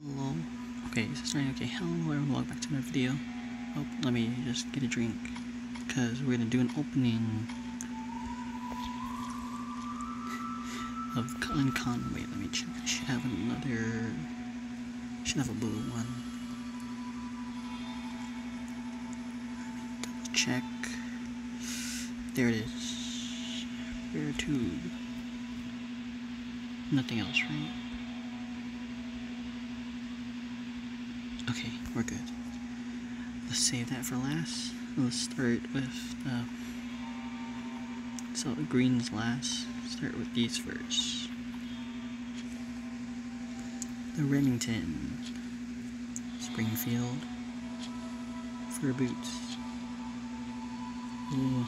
Hello. Okay, is this right? Okay, hello everyone, welcome back to another video. Oh, let me just get a drink, because we're gonna do an opening of Con. Wait, let me check. I should have another. Should have a blue one. Double check. There it is. Rare tube. Nothing else, right? Okay, we're good. Let's save that for last. Let's start with so green's last. Start with these first. The Remington Springfield fur boots. Ooh.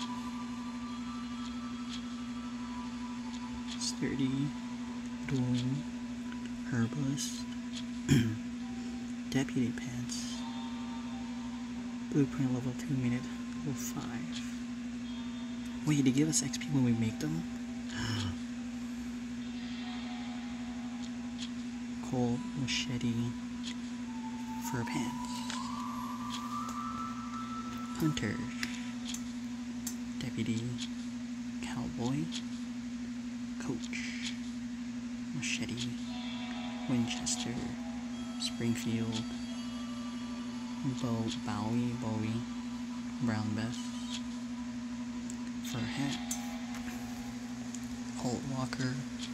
Sturdy, dueling, herbalist, deputy pants, blueprint level 2 minute level 5. Wait, they give us XP when we make them? Cold machete fur pants. Hunter, deputy, cowboy, coach, machete, Winchester, Springfield, Bowie, brown vest, fur hat, Holt Walker,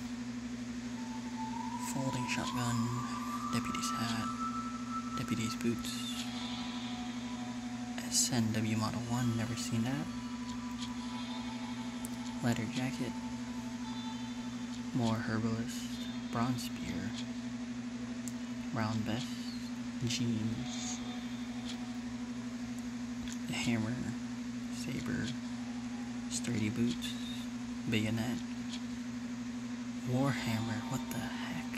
folding shotgun, deputy's hat, deputy's boots, SNW Model 1, never seen that, leather jacket, more herbalist, bronze spear, round vest, jeans, hammer, saber, sturdy boots, bayonet, warhammer, what the heck,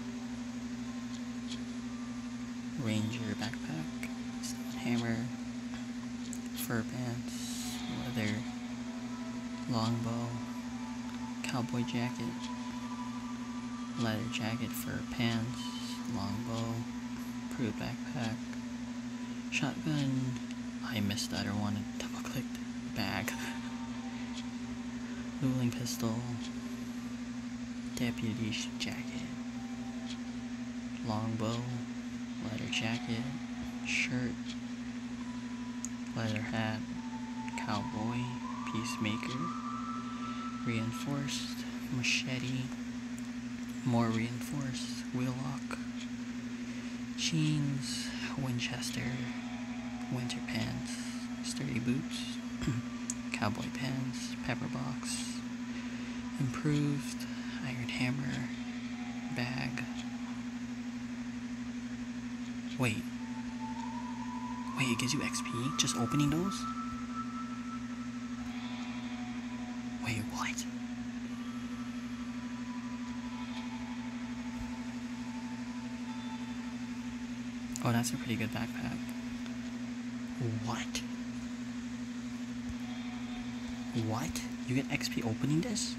ranger backpack, hammer, fur pants, leather, longbow, cowboy jacket, leather jacket, fur pants, longbow, prude backpack, shotgun, I missed that or wanted double clicked, bag, dueling pistol, deputy's jacket, longbow, leather jacket, shirt, leather hat, cowboy, peacemaker, reinforced, machete, more reinforced, wheellock, jeans, Winchester, winter pants, sturdy boots, cowboy pants, pepper box, improved, iron hammer, bag. Wait, it gives you XP just opening those? Wait, what? Oh, that's a pretty good backpack. What? What? You get XP opening this?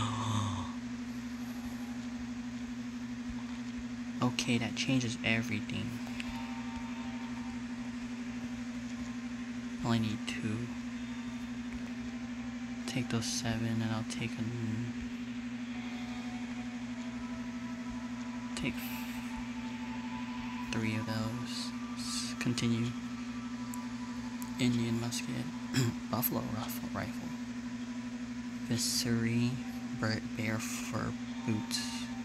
Okay, that changes everything. I only need 2. Take those 7 and I'll take take 3 of those. Let's continue. Indian musket, buffalo rifle, Visceri, bear fur boots,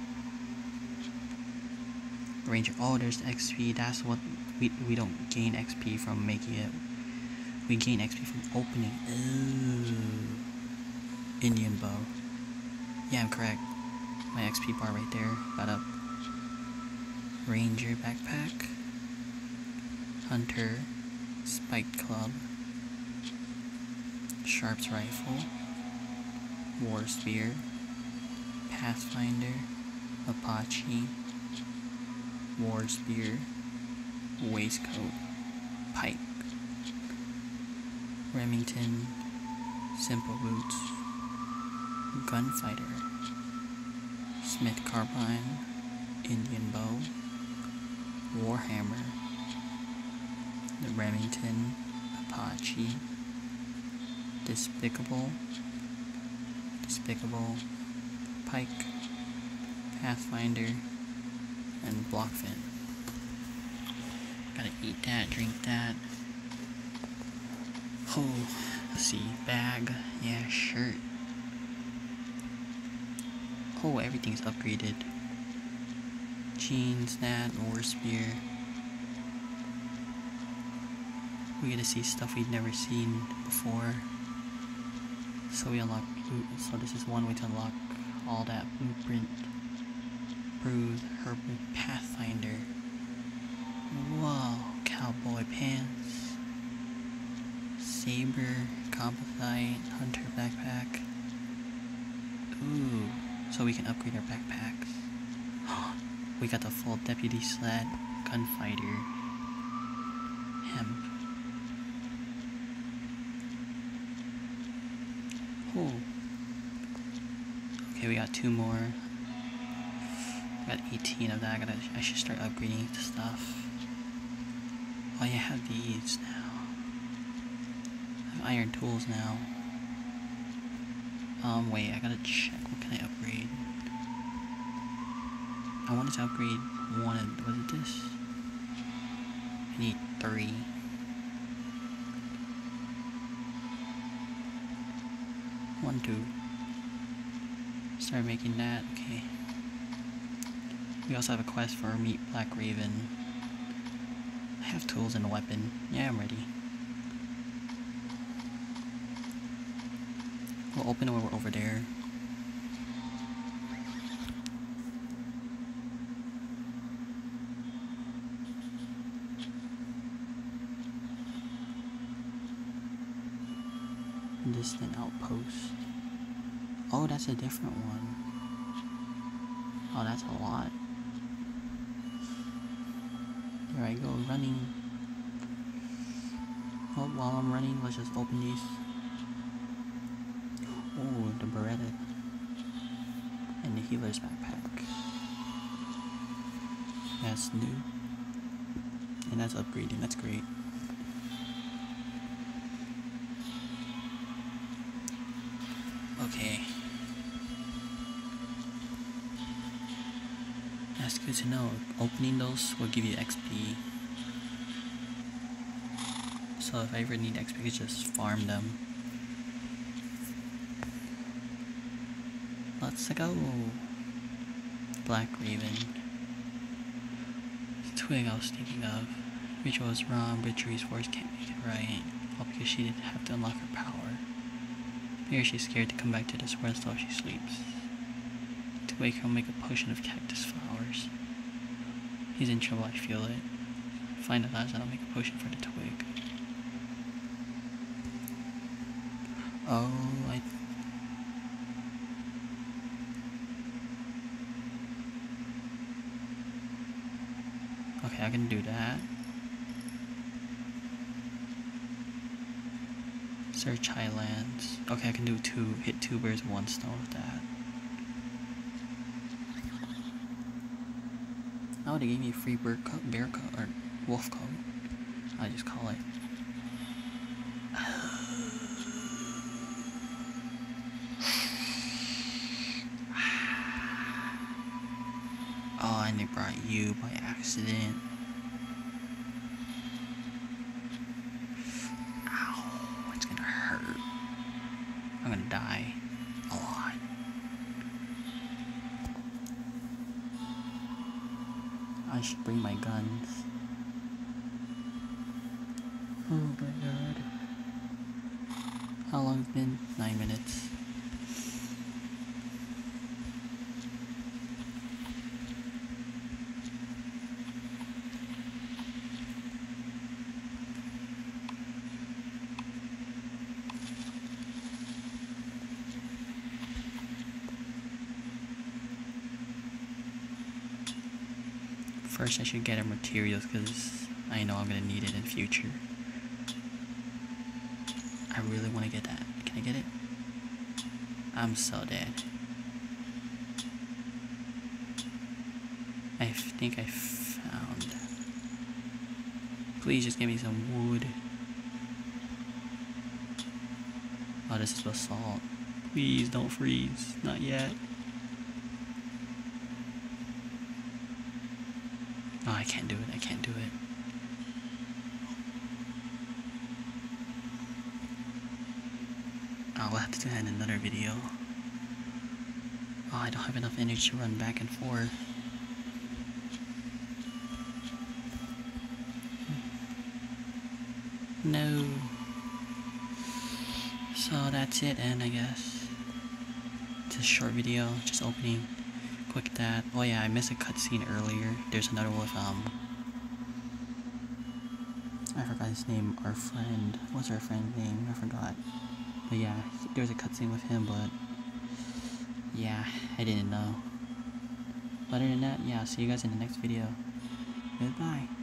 ranger. Oh, there's the XP. That's what we don't gain XP from making it. We gain XP from opening. Ooh. Indian bow. Yeah, I'm correct. My XP bar right there got up. Ranger backpack, hunter, spiked club, sharps rifle, war spear, pathfinder, Apache, war spear, waistcoat, pike, Remington, simple boots, gunfighter, Smith carbine, Indian bow, Warhammer, the Remington, Apache, Despicable, Pike, Pathfinder, and Blockfin. Gotta eat that, drink that. Oh, let's see, bag, yeah, shirt. Oh, everything's upgraded. Jeans, that, war spear. We get to see stuff we've never seen before. So we unlock loot. So this is one way to unlock all that blueprint. Bruised Herbal Pathfinder. Whoa, cowboy pants. Saber, composite, hunter backpack. Ooh, so we can upgrade our backpacks. We got the full deputy sled, gunfighter, hemp. Oh. Okay, we got 2 more. I got 18 of that. I should start upgrading the stuff. Oh, yeah, I have these now. I have iron tools now. Wait, I gotta check. What can I upgrade? I wanted to upgrade one of, was it this? I need 3. One, 2. Start making that, okay. We also have a quest for meet Black Raven. I have tools and a weapon. Yeah, I'm ready. We'll open it when we're over there. Distant outpost. Oh, that's a different one. Oh, that's a lot. Here I go, running. Oh, while I'm running, let's just open these. Oh, the Beretta. And the healer's backpack. That's new. And that's upgrading, that's great. Okay. That's good to know. Opening those will give you XP. So if I ever need XP, I just farm them. Let's go. Black Raven. The twig I was thinking of. Rachel was wrong, but Drew's force can't make it right. All because she didn't have to unlock her power. Maybe she's scared to come back to this world so she sleeps. To wake her, I'll make a potion of cactus flowers. He's in trouble, I feel it. Find the last and I'll make a potion for the twig. Oh, okay, I can do that. Search Highlands. Okay, I can do hit 2 birds with 1 stone with that. Oh, they gave me a free bear coat, or wolf coat. I just call it. Oh, and they brought you by accident. Ow, it's gonna hurt. I'm gonna die a lot. I should bring my guns. Oh my god. How long has it been? 9 minutes. First I should get our materials because I know I'm gonna need it in future. I really want to get that. Can I get it? I'm so dead. I think I found Please just give me some wood. Oh, this is basalt. Please don't freeze. Not yet. Oh, I can't do it. I can't do it. Oh, we'll have to do that in another video. Oh, I don't have enough energy to run back and forth. No. So that's it, and I guess it's a short video, just opening. Quick that. Oh yeah, I missed a cutscene earlier. There's another one with I forgot his name. Our friend. What's our friend's name? I forgot. But yeah, there's a cutscene with him, but yeah, I didn't know. Other than that, yeah, I'll see you guys in the next video. Goodbye.